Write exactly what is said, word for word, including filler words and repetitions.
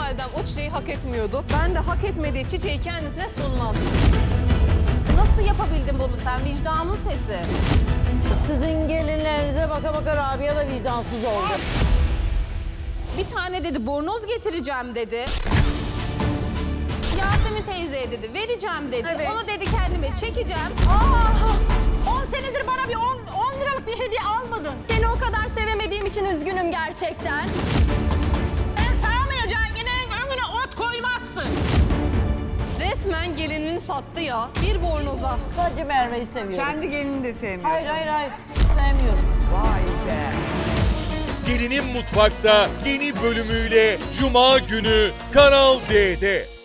kayınvalidem o çiçeği hak etmiyordu. Ben de hak etmediği çiçeği kendisine sunmam. Nasıl yapabildin bunu sen? Vicdanın sesi. Sizin gelinlerinize baka baka Rabia da vicdansız oldu. Bir tane dedi bornoz getireceğim dedi. Yasemin teyzeye dedi vereceğim dedi. Evet. Onu dedi kendime çekeceğim. Aa, on senedir bana bir on liralık bir hediye almadın. Seni o kadar sevemediğim için üzgünüm gerçekten. Ben sağmayacağım yine önüne ot koymazsın. Resmen gelinini sattı ya. Bir bornoza. Sadece Merve'yi seviyorum. Kendi gelini de sevmiyor. Hayır hayır hayır. Sevmiyorum. Vay be. Gelinin Mutfak'ta yeni bölümüyle Cuma günü Kanal D'de.